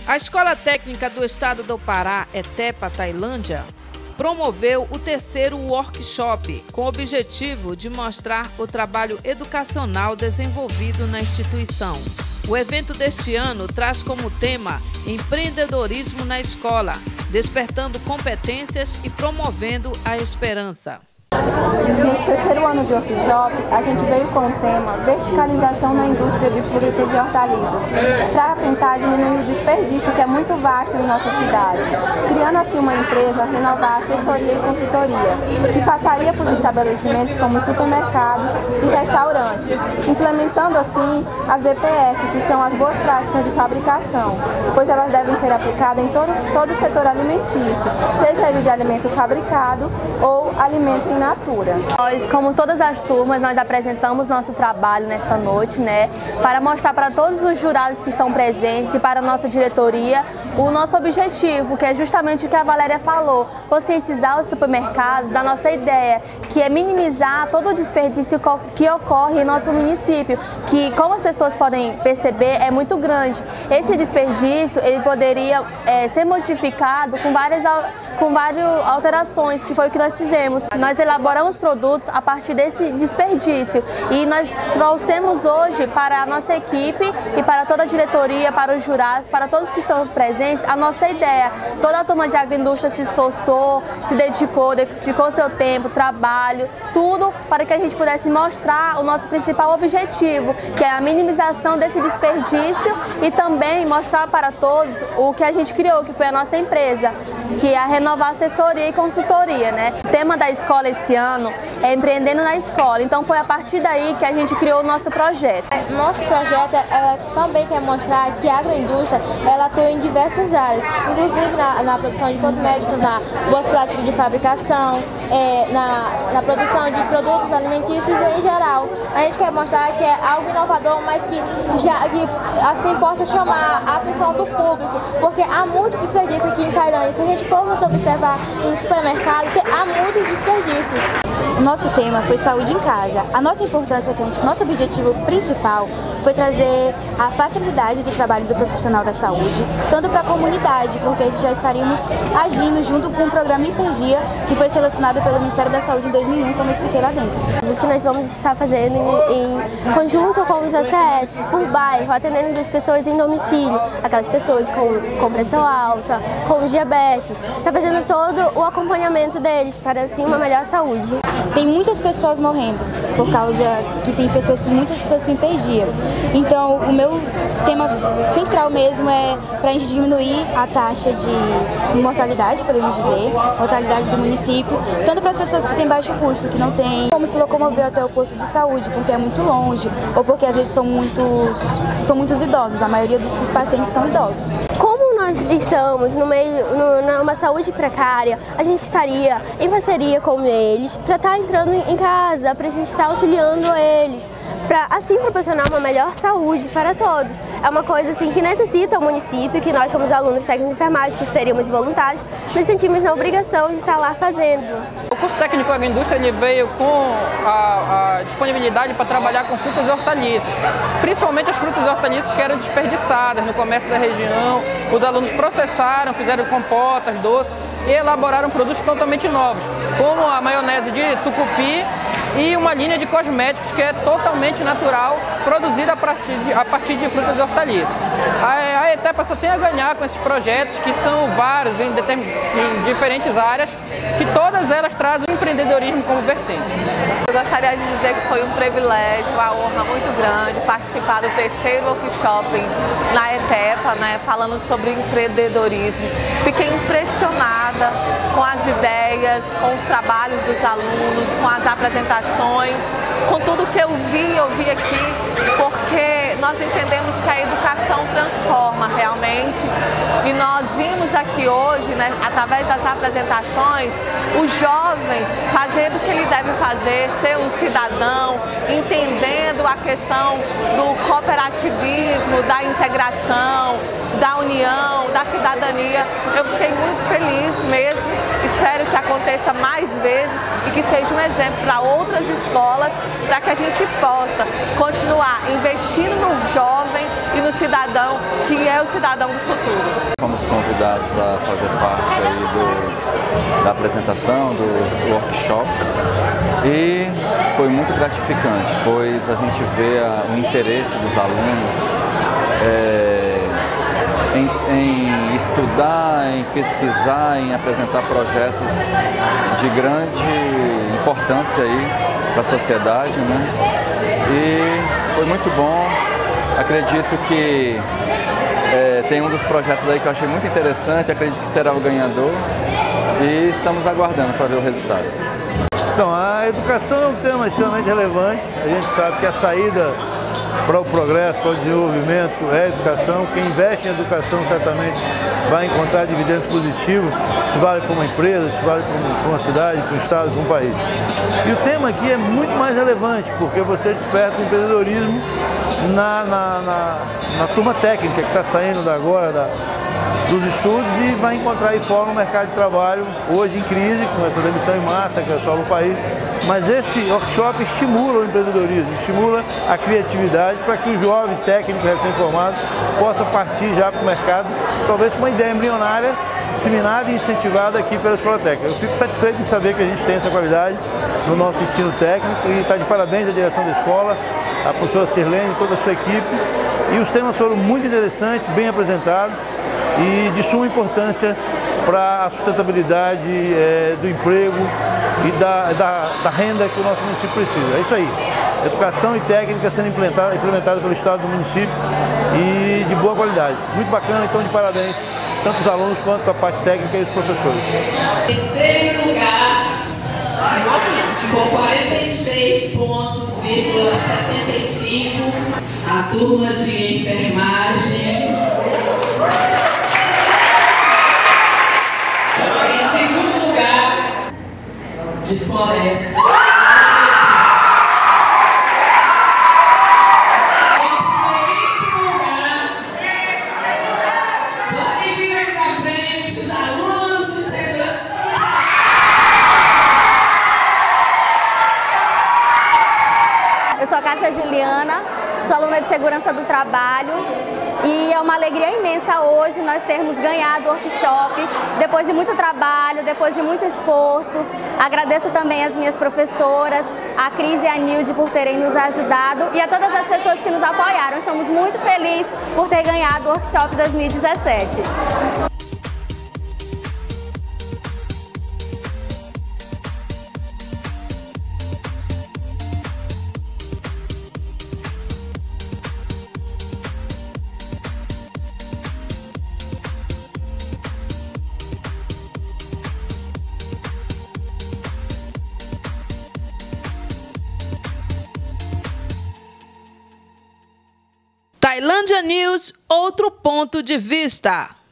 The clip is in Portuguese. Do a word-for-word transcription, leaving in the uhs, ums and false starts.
A Escola Técnica do Estado do Pará, ETEPA Tailândia, promoveu o terceiro workshop com o objetivo de mostrar o trabalho educacional desenvolvido na instituição. O evento deste ano traz como tema empreendedorismo na escola, despertando competências e promovendo a esperança. Nesse terceiro ano de workshop, a gente veio com o tema verticalização na indústria de frutas e hortaliças, para tentar diminuir o desperdício que é muito vasto em nossa cidade, criando assim uma empresa renovar assessoria e consultoria, que passaria por estabelecimentos como supermercados e restaurantes, implementando assim as B P F, que são as boas práticas de fabricação, pois elas devem ser aplicadas em todo, todo o setor alimentício, seja ele de alimento fabricado ou alimento in natura. Nós, como todas as turmas, nós apresentamos nosso trabalho nesta noite, né, para mostrar para todos os jurados que estão presentes e para a nossa diretoria o nosso objetivo, que é justamente o que a Valéria falou, conscientizar os supermercados da nossa ideia, que é minimizar todo o desperdício que ocorre em nosso município, que, como as pessoas podem perceber, é muito grande. Esse desperdício, ele poderia é, ser modificado com várias, com várias alterações, que foi o que nós fizemos. Nós elaboramos produtos a partir desse desperdício e nós trouxemos hoje para a nossa equipe e para toda a diretoria, para os jurados, para todos que estão presentes, a nossa ideia. Toda a turma de agroindústria se esforçou, se dedicou, dedicou seu tempo, trabalho, tudo para que a gente pudesse mostrar o nosso principal objetivo, que é a minimização desse desperdício e também mostrar para todos o que a gente criou, que foi a nossa empresa, que é a Renovar Assessoria e Consultoria, né? O tema da escola esse ano é Empreendendo na Escola, então foi a partir daí que a gente criou o nosso projeto. Nosso projeto ela também quer mostrar que a agroindústria ela atua em diversas áreas, inclusive na, na produção de cosméticos, na boas práticas de fabricação, é, na, na produção de produtos alimentícios em geral. A gente quer mostrar que é algo inovador, mas que, já, que assim possa chamar a atenção do público, porque há muito desperdício aqui em Tailândia. Se a gente for observar no supermercado, há muitos desperdícios. O nosso tema foi saúde em casa. A nossa importância, nosso objetivo principal foi trazer a facilidade do trabalho do profissional da saúde, tanto para a comunidade, porque já estaríamos agindo junto com o programa Impergia, que foi selecionado pelo Ministério da Saúde em dois mil e um, como eu expliquei lá dentro. O que nós vamos estar fazendo em, em conjunto com os A C S, por bairro, atendendo as pessoas em domicílio, aquelas pessoas com, com pressão alta, com diabetes, está fazendo todo o acompanhamento deles para assim uma melhor saúde. Tem muitas pessoas morrendo por causa que tem pessoas, muitas pessoas com hipergia. Então, o meu tema central mesmo é para a gente diminuir a taxa de mortalidade, podemos dizer, mortalidade do município, tanto para as pessoas que têm baixo custo, que não tem como se locomover até o posto de saúde, porque é muito longe, ou porque às vezes são muitos, são muitos idosos, a maioria dos, dos pacientes são idosos. Como nós estamos no meio, no, numa saúde precária, a gente estaria em parceria com eles para estar entrando em casa, para a gente estar auxiliando eles, para assim proporcionar uma melhor saúde para todos. É uma coisa assim que necessita o município, que nós somos alunos técnicos de enfermagem, que seríamos voluntários, nos sentimos na obrigação de estar lá fazendo. O curso técnico agroindústria ele veio com a, a disponibilidade para trabalhar com frutas e hortaliças, principalmente as frutas e hortaliças que eram desperdiçadas no comércio da região. Os alunos processaram, fizeram compotas, doces e elaboraram produtos totalmente novos, como a maionese de tucupi e uma linha de cosméticos que é totalmente natural, produzida a partir de, a partir de frutas e hortaliças. A, a ETEPA só tem a ganhar com esses projetos, que são vários em, em diferentes áreas, que todas elas trazem o empreendedorismo como vertente. Eu gostaria de dizer que foi um privilégio, uma honra muito grande participar do terceiro workshop na ETEPA, né, falando sobre empreendedorismo. Fiquei impressionada com as ideias, com os trabalhos dos alunos, com as apresentações, com tudo que eu vi, eu vi aqui, porque nós entendemos que a educação transforma realmente e nós vimos aqui hoje, né, através das apresentações, o jovem fazendo o que ele deve fazer, ser um cidadão, entendendo a questão do cooperativismo, da integração, da união, da cidadania. Eu fiquei muito feliz mesmo, espero que aconteça mais vezes e que seja um exemplo para outras escolas, para que a gente possa continuar investindo no jovem e no cidadão que é o cidadão do futuro. Fomos convidados a fazer parte aí do, da apresentação dos workshops e foi muito gratificante, pois a gente vê a, o interesse dos alunos é, em, em estudar, em pesquisar, em apresentar projetos de grande importância aí para a sociedade, né? E foi muito bom. Acredito que é, tem um dos projetos aí que eu achei muito interessante, acredito que será o ganhador e estamos aguardando para ver o resultado. Então, a educação é um tema extremamente relevante, a gente sabe que a saída para o progresso, para o desenvolvimento é a educação. Quem investe em educação certamente vai encontrar dividendos positivos, se vale para uma empresa, se vale para uma cidade, para um estado, para um país. E o tema aqui é muito mais relevante, porque você desperta o empreendedorismo na, na, na, na turma técnica que está saindo da agora da, dos estudos e vai encontrar aí fora um mercado de trabalho hoje em crise, com essa demissão em massa que assola o país. Mas esse workshop estimula o empreendedorismo, estimula a criatividade para que o jovem técnico recém-formado possa partir já para o mercado, talvez com uma ideia embrionária, disseminada e incentivada aqui pela Escola Técnica. Eu fico satisfeito de saber que a gente tem essa qualidade no nosso ensino técnico e está de parabéns à direção da escola, a professora Sirlene e toda a sua equipe. E os temas foram muito interessantes, bem apresentados e de suma importância para a sustentabilidade é, do emprego e da, da, da renda que o nosso município precisa. É isso aí. Educação e técnica sendo implementada, implementada pelo Estado do município e de boa qualidade. Muito bacana, então de parabéns, tanto os alunos quanto a parte técnica e os professores. Terceiro lugar, com quarenta e seis pontos, setenta e cinco, a turma de enfermagem. Em segundo lugar, de floresta. Eu sou a Cássia Juliana, sou aluna de Segurança do Trabalho e é uma alegria imensa hoje nós termos ganhado o workshop, depois de muito trabalho, depois de muito esforço. Agradeço também às minhas professoras, a Cris e a Nilde por terem nos ajudado e a todas as pessoas que nos apoiaram. Estamos muito felizes por ter ganhado o workshop dois mil e dezessete. Tailândia News, outro ponto de vista.